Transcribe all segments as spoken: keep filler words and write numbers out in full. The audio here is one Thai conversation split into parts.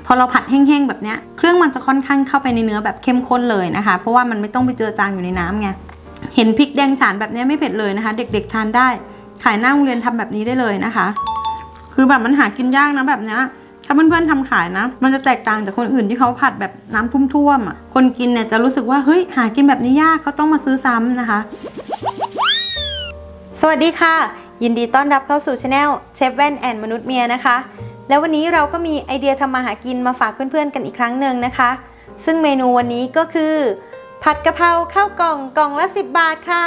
พอเราผัดแห้งๆแบบเนี้ยเครื่องมันจะค่อนข้างเข้าไปในเนื้อแบบเข้มข้นเลยนะคะเพราะว่ามันไม่ต้องไปเจือจางอยู่ในน้ำไงเห็นพริกแดงฉานแบบนี้ไม่เผ็ดเลยนะคะเด็กๆทานได้ขายหน้าโรงเรียนทำแบบนี้ได้เลยนะคะคือแบบมันหากินยากนะแบบนี้ถ้าเพื่อนๆทำขายนะมันจะแตกต่างจากคนอื่นที่เขาผัดแบบน้ำท่วมๆอ่ะคนกินเนี่ยจะรู้สึกว่าเฮ้ยหากินแบบนี้ยากเขาต้องมาซื้อซ้ำนะคะสวัสดีค่ะยินดีต้อนรับเข้าสู่ช anel เชฟแว่นแอนมนุษย์เมียนะคะแล้ววันนี้เราก็มีไอเดียทำมาหากินมาฝากเพื่อนๆกันอีกครั้งหนึ่งนะคะซึ่งเมนูวันนี้ก็คือผัดกะเพราข้าวกล่องกล่องละสิบบาทค่ะ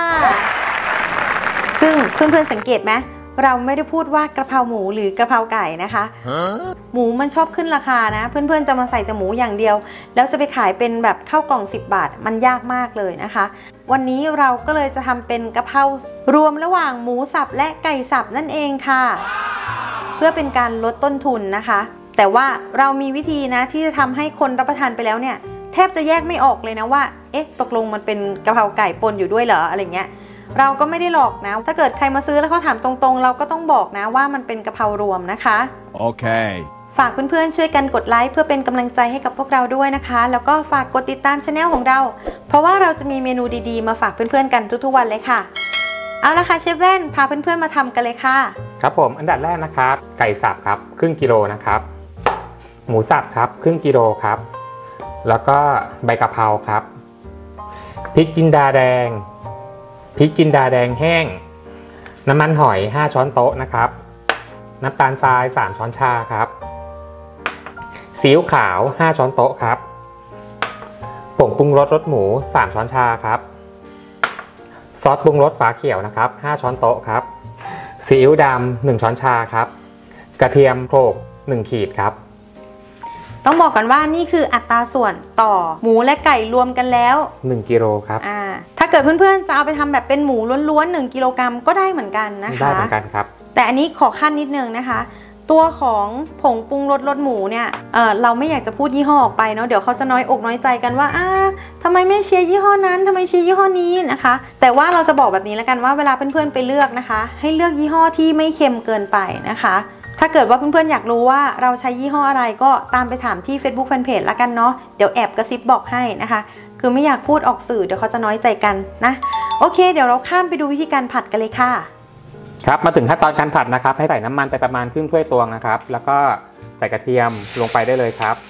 ซึ่งเพื่อนๆสังเกตไหมเราไม่ได้พูดว่ากะเพราหมูหรือกะเพราไก่นะคะ huh? หมูมันชอบขึ้นราคานะเพื่อนๆจะมาใส่แต่หมูอย่างเดียวแล้วจะไปขายเป็นแบบข้าวกล่องสิบบาทมันยากมากเลยนะคะวันนี้เราก็เลยจะทำเป็นกะเพรารวมระหว่างหมูสับและไก่สับนั่นเองค่ะเพื่อเป็นการลดต้นทุนนะคะแต่ว่าเรามีวิธีนะที่จะทำให้คนรับประทานไปแล้วเนี่ยแทบจะแยกไม่ออกเลยนะว่าเอ๊ะตกลงมันเป็นกะเพราไก่ปนอยู่ด้วยเหรออะไรเงี้ยเราก็ไม่ได้หลอกนะถ้าเกิดใครมาซื้อแล้วเขาถามตรงๆเราก็ต้องบอกนะว่ามันเป็นกะเพรารวมนะคะโอเคฝากเพื่อนๆช่วยกันกดไลค์เพื่อเป็นกำลังใจให้กับพวกเราด้วยนะคะแล้วก็ฝากกดติดตามช anel ของเราเพราะว่าเราจะมีเมนูดีๆมาฝากเพื่อนๆกันทุกๆวันเลยค่ะเอาละค่ะเชฟแว่นพาเพื่อนๆมาทำกันเลยค่ะครับผมอันดับแรกนะครับไก่สับครับครึ่งกิโลนะครับหมูสับครับครึ่งกิโลครับแล้วก็ใบกะเพราครับพริกจินดาแดงพริกจินดาแดงแห้งน้ำมันหอยห้าช้อนโต๊ะนะครับน้ำตาลทรายสามช้อนชาครับซีอิ๊วขาวห้าช้อนโต๊ะครับผงปรุงรสรสหมูสามช้อนชาครับซอสปรุงรสฝาเขียวนะครับห้าช้อนโต๊ะครับซีอิ๊วดำหนึ่งช้อนชาครับกระเทียมโขลกหนึ่งขีดครับต้องบอกกันว่านี่คืออัตราส่วนต่อหมูและไก่รวมกันแล้วหนึ่งกิโลครับอ่าถ้าเกิดเพื่อนๆจะเอาไปทำแบบเป็นหมูล้วนๆหนึ่งกิโลกรัมก็ได้เหมือนกันนะคะได้เหมือนกันครับแต่อันนี้ขอขั้นนิดนึงนะคะตัวของผงปรุงรสรสหมูเนี่ย เ, เราไม่อยากจะพูดยี่ห้อออกไปเนาะเดี๋ยวเขาจะน้อยอกน้อยใจกันว่าอ้าทำไมไม่เชียร์ยี่ห้อนั้นทำไมเชียร์ยี่ห้อนี้นะคะแต่ว่าเราจะบอกแบบนี้แล้วกันว่าเวลาเพื่อนๆไปเลือกนะคะให้เลือกยี่ห้อที่ไม่เค็มเกินไปนะคะถ้าเกิดว่าเพื่อนๆอยากรู้ว่าเราใช้ยี่ห้ออะไรก็ตามไปถามที่ Facebook Fanpage ละกันเนาะเดี๋ยวแอบกระซิบบอกให้นะคะคือไม่อยากพูดออกสื่อเดี๋ยวเขาจะน้อยใจกันนะโอเคเดี๋ยวเราข้ามไปดูวิธีการผัดกันเลยค่ะครับมาถึงขั้นตอนการผัดนะครับให้ใส่น้ำมันไปประมาณครึ่งถ้วยตวงนะครับแล้วก็ใส่กระเทียมลงไปได้เลยครับ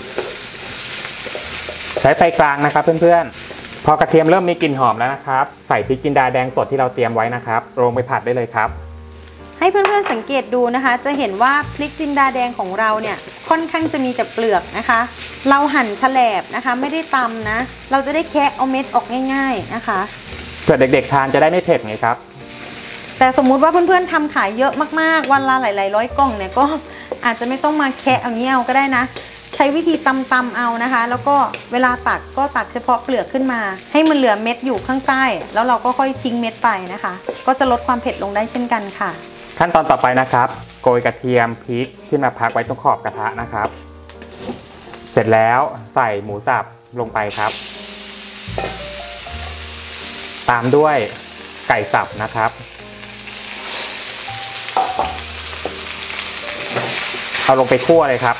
ใช้ไฟกลางนะครับเพื่อนๆพอกระเทียมเริ่มมีกลิ่นหอมแล้วนะครับใส่พริกจินดาแดงสดที่เราเตรียมไว้นะครับลงไปผัดได้เลยครับให้เพื่อนๆสังเกตดูนะคะจะเห็นว่าพริกจินดาแดงของเราเนี่ยค่อนข้างจะมีแต่เปลือกนะคะเราหั่นแฉลบนะคะไม่ได้ตำนะเราจะได้แคะเอาเม็ดออกง่ายๆนะคะเผื่อเด็กๆทานจะได้ไม่เผ็ดไงครับแต่สมมุติว่าเพื่อนๆทำขายเยอะมากๆวันละหลายๆร้อยกล่องเนี่ยก็อาจจะไม่ต้องมาแคะอย่างนี้เอาก็ได้นะใช้วิธีตำๆเอานะคะแล้วก็เวลาตักก็ตักเฉพาะเปลือกขึ้นมาให้มันเหลือเม็ดอยู่ข้างใต้แล้วเราก็ค่อยทิ้งเม็ดไปนะคะก็จะลดความเผ็ดลงได้เช่นกันค่ะขั้นตอนต่อไปนะครับโกยกระเทียมพริกขึ้นมาพักไว้ตรงขอบกระทะนะครับเสร็จแล้วใส่หมูสับลงไปครับตามด้วยไก่สับนะครับเอาลงไปคั่วเลยครับ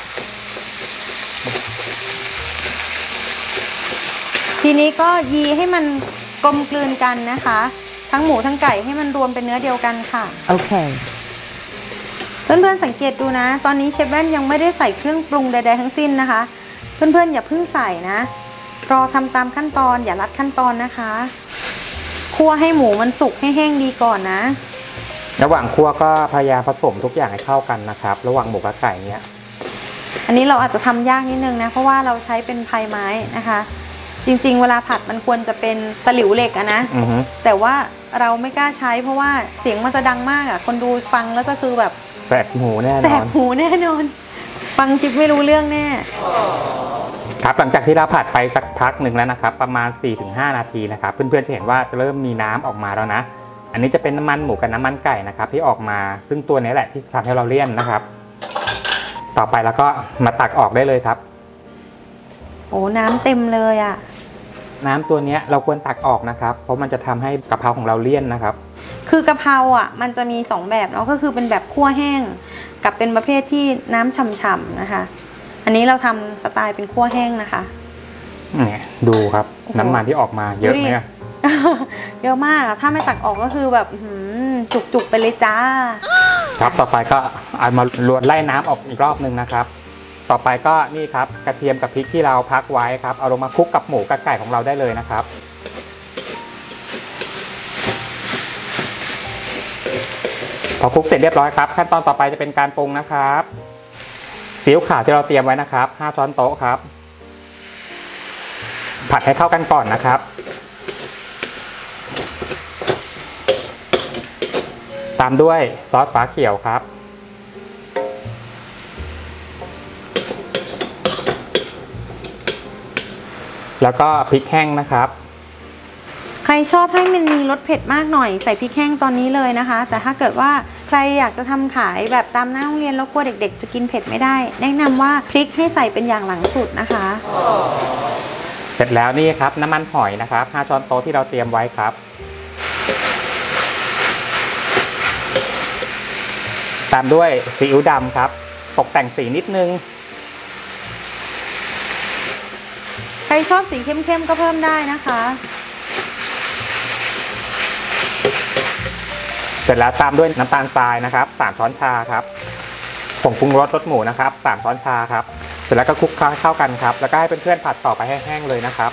ทีนี้ก็ยีให้มันกลมกลืนกันนะคะทั้งหมูทั้งไก่ให้มันรวมเป็นเนื้อเดียวกันค่ะโอเคเพื่อนๆสังเกตดูนะตอนนี้เชฟแว่นยังไม่ได้ใส่เครื่องปรุงใดๆทั้งสิ้นนะคะเพื่อนๆอย่าเพิ่งใส่นะรอทำตามขั้นตอนอย่าลัดขั้นตอนนะคะคั่วให้หมูมันสุกให้แห้งดีก่อนนะระหว่างคั่วก็พยายามผสมทุกอย่างให้เข้ากันนะครับระหว่างหมูกับไก่เนี้ยอันนี้เราอาจจะทำยากนิดนึงนะเพราะว่าเราใช้เป็นไผ่ไม้นะคะจริงๆเวลาผัดมันควรจะเป็นตะหลิวเหล็กอะนะแต่ว่าเราไม่กล้าใช้เพราะว่าเสียงมันจะดังมากอะคนดูฟังแล้วจะคือแบบแสบหูแน่นอนแสบหูแน่นอนฟังคลิปไม่รู้เรื่องแน่ครับหลังจากที่เราผัดไปสักพักหนึ่งแล้วนะครับประมาณ สี่ถึงห้า นาทีนะครับเพื่อนๆจะเห็นว่าจะเริ่มมีน้ำออกมาแล้วนะอันนี้จะเป็นน้ำมันหมูกับน้ำมันไก่นะครับที่ออกมาซึ่งตัวนี้แหละที่ทำให้เราเลี่ยนนะครับต่อไปแล้วก็มาตักออกได้เลยครับโอ้น้ำเต็มเลยอ่ะน้ำตัวนี้เราควรตักออกนะครับเพราะมันจะทำให้กะเพราของเราเลี่ยนนะครับคือกะเพราอ่ะมันจะมีสองแบบเนาะก็คือเป็นแบบคั่วแห้งกับเป็นประเภทที่น้ำฉ่ำๆนะคะอันนี้เราทำสไตล์เป็นคั่วแห้งนะคะเนี่ยดูครับน้ำมันที่ออกมาเยอะไหมเยอะมากถ้าไม่ตักออกก็คือแบบจุกๆไปเลยจ้าครับต่อไปก็เอามาลวนไล่น้ำออกอีกรอบนึงนะครับต่อไปก็นี่ครับกระเทียมกับพริกที่เราพักไว้ครับเอาลงมาคลุกกับหมูกับไก่ของเราได้เลยนะครับพอคลุกเสร็จเรียบร้อยครับขั้นตอนต่อไปจะเป็นการปรุงนะครับซีอิ๊วขาวที่เราเตรียมไว้นะครับห้าช้อนโต๊ะครับผัดให้เข้ากันก่อนนะครับตามด้วยซอสฝาเขียวครับแล้วก็พริกแห้งนะครับใครชอบให้มันมีรสเผ็ดมากหน่อยใส่พริกแห้งตอนนี้เลยนะคะแต่ถ้าเกิดว่าใครอยากจะทำขายแบบตามหน้าโรงเรียนแล้วกลัวเด็กๆจะกินเผ็ดไม่ได้แนะนำว่าพริกให้ใส่เป็นอย่างหลังสุดนะคะเสร็จแล้วนี่ครับน้ำมันหอยนะครับห้าช้อนโต๊ะที่เราเตรียมไว้ครับตามด้วยซีอิ๊วดำครับตกแต่งสีนิดนึงใครชอบสีเข้มๆก็เพิ่มได้นะคะเสร็จแล้วตามด้วยน้ำตาลทรายนะครับสามช้อนชาครับผงปรุงรสรสหมูนะครับสามช้อนชาครับเสร็จแล้วก็คลุกเคล้าเข้ากันครับแล้วก็ให้เพื่อนๆผัดต่อไปให้แห้งเลยนะครับ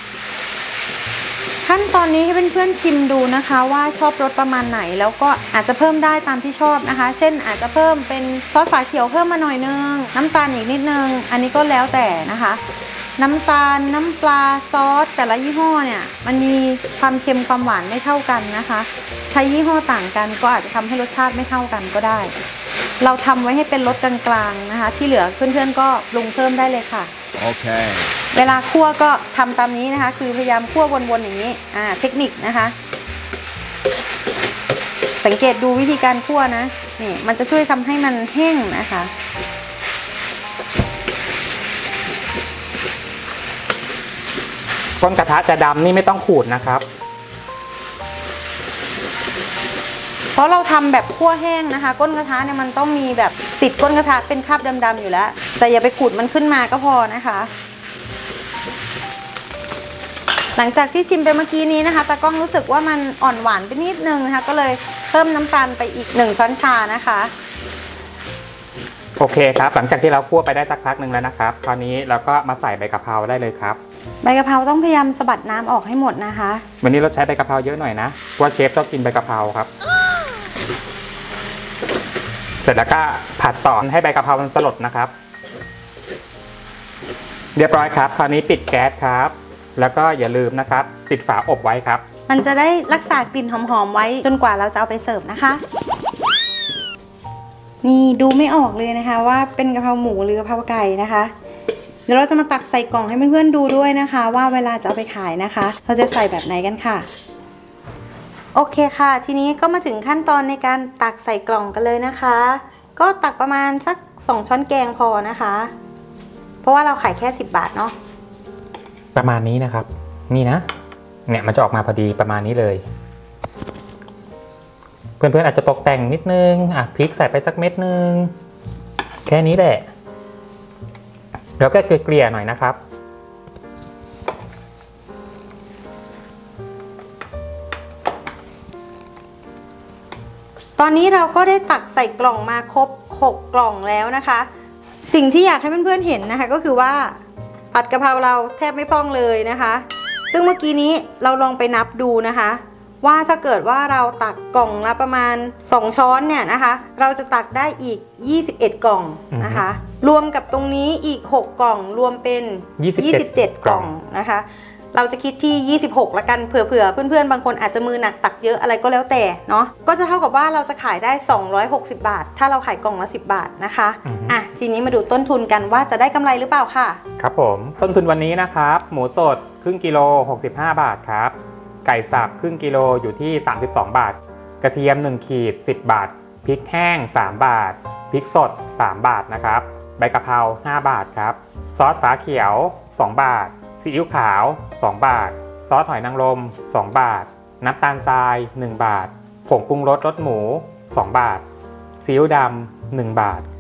ขั้นตอนนี้ให้เพื่อนๆชิมดูนะคะว่าชอบรสประมาณไหนแล้วก็อาจจะเพิ่มได้ตามที่ชอบนะคะเช่นอาจจะเพิ่มเป็นซอสฝาเขียวเพิ่มมาหน่อยนึงน้ำตาลอีกนิดนึงอันนี้ก็แล้วแต่นะคะน้ำตาลน้ำปลาซอสแต่ละยี่ห้อเนี่ยมันมีความเค็มความหวานไม่เท่ากันนะคะใช้ยี่ห้อต่างกันก็อาจจะทำให้รสชาติไม่เท่ากันก็ได้เราทำไว้ให้เป็นรสกลางๆนะคะที่เหลือเพื่อนๆก็ปรุงเพิ่มได้เลยค่ะโอเคเวลาคั่วก็ทำตามนี้นะคะคือพยายามคั่ววนๆอย่างนี้อ่าเทคนิคนะคะสังเกตดูวิธีการคั่วนะนี่มันจะช่วยทำให้มันแห้งนะคะก้นกระทะจะดำนี่ไม่ต้องขูดนะครับเพราะเราทำแบบคั่วแห้งนะคะก้นกระทะเนี่ยมันต้องมีแบบติดก้นกระทะเป็นคราบดำๆอยู่แล้วแต่อย่าไปขูดมันขึ้นมาก็พอนะคะหลังจากที่ชิมไปเมื่อกี้นี้นะคะตากล้องรู้สึกว่ามันอ่อนหวานไปนิดนึงนะคะก็เลยเพิ่มน้ำตาลไปอีกหนึ่งช้อนชานะคะโอเคครับหลังจากที่เราคั่วไปได้สักพักหนึ่งแล้วนะครับคราวนี้เราก็มาใส่ใบกะเพราได้เลยครับใบกะเพราต้องพยายามสะบัดน้ำออกให้หมดนะคะวันนี้เราใช้ใบกะเพราเยอะหน่อยนะเพราะว่าเชฟชอบกินใบกะเพราครับเสร็จแล้วก็ผัดต่อให้ใบกะเพรามันสลดนะครับเรียบร้อยครับคราวนี้ปิดแก๊สครับแล้วก็อย่าลืมนะครับปิดฝาอบไว้ครับมันจะได้รักษากลิ่นหอมๆไว้จนกว่าเราจะเอาไปเสิร์ฟนะคะนี่ดูไม่ออกเลยนะคะว่าเป็นกะเพราหมูหรือกะเพราไก่นะคะเดี๋ยวเราจะมาตักใส่กล่องให้เพื่อนๆดูด้วยนะคะว่าเวลาจะเอาไปขายนะคะเราจะใส่แบบไหนกันค่ะโอเคค่ะทีนี้ก็มาถึงขั้นตอนในการตักใส่กล่องกันเลยนะคะก็ตักประมาณสักสองช้อนแกงพอนะคะเพราะว่าเราขายแค่สิบบาทเนาะประมาณนี้นะครับนี่นะเนี่ยมันจะออกมาพอดีประมาณนี้เลยเพื่อนๆอาจจะตกแต่งนิดนึงอ่ะพริกใส่ไปสักเม็ดนึงแค่นี้แหละแล้วก็เกลี่ยๆหน่อยนะครับตอนนี้เราก็ได้ตักใส่กล่องมาครบหกกล่องแล้วนะคะสิ่งที่อยากให้เพื่อนๆเห็นนะคะก็คือว่าผัดกะเพราเราแทบไม่พร่องเลยนะคะซึ่งเมื่อกี้นี้เราลองไปนับดูนะคะว่าถ้าเกิดว่าเราตักกล่องละประมาณสองช้อนเนี่ยนะคะเราจะตักได้อีกยี่สิบเอ็ดกล่องนะคะรวมกับตรงนี้อีกหกกล่องรวมเป็นยี่สิบเจ็ดกล่องนะคะเราจะคิดที่ยี่สิบหกละกันเผื่อๆเพื่อนๆบางคนอาจจะมือหนักตักเยอะอะไรก็แล้วแต่เนาะก็จะเท่ากับว่าเราจะขายได้สองร้อยหกสิบบาทถ้าเราขายกล่องละสิบบาทนะคะอ่ะทีนี้มาดูต้นทุนกันว่าจะได้กำไรหรือเปล่าค่ะครับผมต้นทุนวันนี้นะครับหมูสดครึ่งกิโลหกสิบห้าบาทครับไก่สับครึ่งกิโลอยู่ที่สามสิบสองบาทกระเทียมหนึ่งขีดสิบบาทพริกแห้งสามบาทพริกสดสามบาทนะครับใบกะเพราห้าบาทครับซอสฝาเขียวสองบาทซีอิ๊วขาวสองบาทซอสหอยนางรมสองบาทน้ำตาลทรายหนึ่งบาทผงปรุงรสรสหมูสองบาทซีอิ๊วดำหนึ่งบาท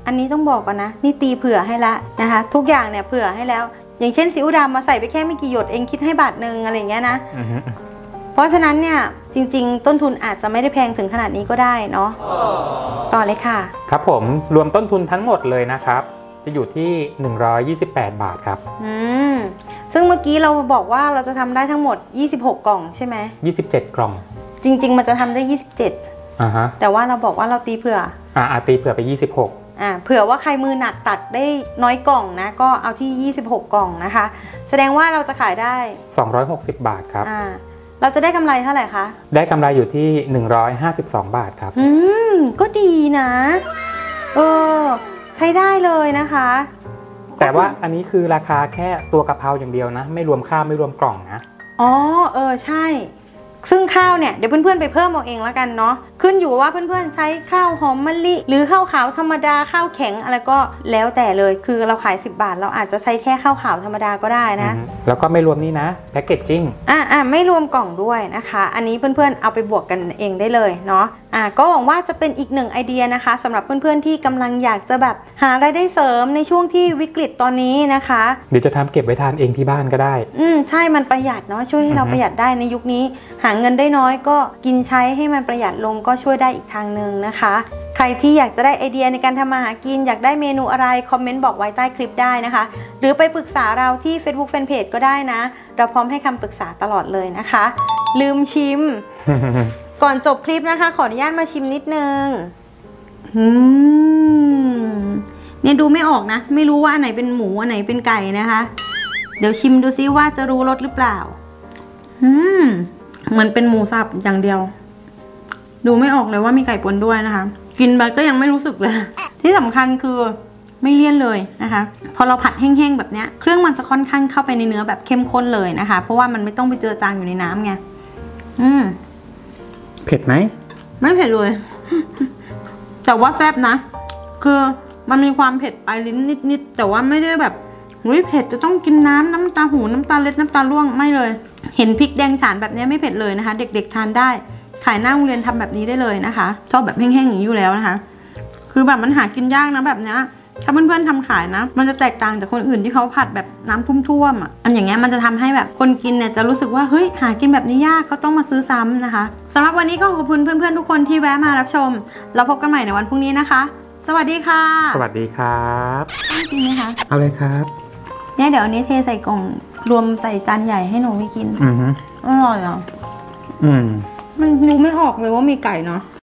อันนี้ต้องบอกก่อนนะนี่ตีเผื่อให้ละนะคะทุกอย่างเนี่ยเผื่อให้แล้วอย่างเช่นซีอิ๊วดำมาใส่ไปแค่ไม่กี่หยดเองคิดให้บาทนึงอะไรอย่างเงี้ยนะเพราะฉะนั้นเนี่ยจริงๆต้นทุนอาจจะไม่ได้แพงถึงขนาดนี้ก็ได้เนาะต่อเลยค่ะครับผมรวมต้นทุนทั้งหมดเลยนะครับจะอยู่ที่หนึ่งร้อยยี่สิบแปดบาทครับอืมซึ่งเมื่อกี้เราบอกว่าเราจะทำได้ทั้งหมดยี่สิบหกกล่องใช่ไหมยี่สิบเจ็ดกล่องจริงๆมันจะทำได้ยี่สิบเจ็ดอ่าฮะแต่ว่าเราบอกว่าเราตีเผื่ออ่าตีเผื่อไปยี่สิบหกอ่าเผื่อว่าใครมือหนักตัดได้น้อยกล่องนะก็เอาที่ยี่สิบหกกล่องนะคะแสดงว่าเราจะขายได้สองร้อยหกสิบบาทครับอ่าเราจะได้กำไรเท่าไหร่คะได้กำไรอยู่ที่หนึ่งร้อยห้าสิบสองบาทครับอืมก็ดีนะเออใช้ได้เลยนะคะแต่ว่าอันนี้คือราคาแค่ตัวกะเพราอย่างเดียวนะไม่รวมข้าวไม่รวมกล่องนะอ๋อเออใช่ซึ่งข้าวเนี่ยเดี๋ยวเพื่อนๆไปเพิ่มเอาเองแล้วกันเนาะขึ้นอยู่ว่าเพื่อนๆใช้ข้าวหอมมะลิหรือข้าวขาวธรรมดาข้าวแข็งอะไรก็แล้วแต่เลยคือเราขายสิบบาทเราอาจจะใช้แค่ข้าวขาวธรรมดาก็ได้นะแล้วก็ไม่รวมนี่นะแพคเกจจิ้งอ่าอ่าไม่รวมกล่องด้วยนะคะอันนี้เพื่อนๆเอาไปบวกกันเองได้เลยเนาะอ่าก็หวังว่าจะเป็นอีกหนึ่งไอเดียนะคะสำหรับเพื่อนๆที่กำลังอยากจะแบบหารายได้เสริมในช่วงที่วิกฤตตอนนี้นะคะเดี๋ยวจะทำเก็บไว้ทานเองที่บ้านก็ได้อืมใช่มันประหยัดเนาะช่วยให้เราประหยัดได้ในยุคนี้หาเงินได้น้อยก็กินใช้ให้มันประหยัดลงก็ช่วยได้อีกทางนึงนะคะใครที่อยากจะได้ไอเดียในการทำมาหากินอยากได้เมนูอะไรคอมเมนต์บอกไว้ใต้คลิปได้นะคะหรือไปปรึกษาเราที่ Facebook Fanpage ก็ได้นะเราพร้อมให้คำปรึกษาตลอดเลยนะคะลืมชิม ก่อนจบคลิปนะคะขออนุญาตมาชิมนิดนึงอืมเนี่ยดูไม่ออกนะไม่รู้ว่าอันไหนเป็นหมูอันไหนเป็นไก่นะคะเดี๋ยวชิมดูซิว่าจะรู้รสหรือเปล่าอืมเหมือนเป็นหมูสับอย่างเดียวดูไม่ออกเลยว่ามีไก่ปนด้วยนะคะกินไปก็ยังไม่รู้สึกเลยที่สำคัญคือไม่เลี่ยนเลยนะคะพอเราผัดแห้งๆแบบเนี้ยเครื่องมันจะค่อนข้างเข้าไปในเนื้อแบบเข้มข้นเลยนะคะเพราะว่ามันไม่ต้องไปเจือจางอยู่ในน้ำไงอืมเผ็ดไหมไม่เผ็ดเลยแต่ว่าแซ่บนะคือมันมีความเผ็ดปลายลิ้นนิดๆแต่ว่าไม่ได้แบบอุ้ยเผ็ดจะต้องกินน้ำน้ำตาหูน้ำตาเล็ดน้ำตาร่วงไม่เลยเห็นพริกแดงฉานแบบนี้ไม่เผ็ดเลยนะคะเด็กๆทานได้ขายหน้าโรงเรียนทำแบบนี้ได้เลยนะคะชอบแบบแห้งๆอย่างนี้อยู่แล้วนะคะคือแบบมันหากินยากนะแบบนี้ถ้าเพื่อนๆทำขายนะมันจะแตกต่างจากคนอื่นที่เขาผัดแบบน้ำท่วมๆอ่ะอันอย่างเงี้ยมันจะทำให้แบบคนกินเนี่ยจะรู้สึกว่าเฮ้ยหากินแบบนี้ยากเขาต้องมาซื้อซ้ำนะคะสำหรับวันนี้ก็ขอบคุณเพื่อนๆทุกคนที่แวะมารับชมเราพบกันใหม่ในวันพรุ่งนี้นะคะสวัสดีค่ะสวัสดีครับจริงไหมคะเอาเลยครับเนี่ยเดี๋ยวอันนี้เทใส่กล่องรวมใส่จานใหญ่ให้หนูไปกินอือฮึอร่อยอ่ะอืมมันดูไม่ออกเลยว่ามีไก่เนาะ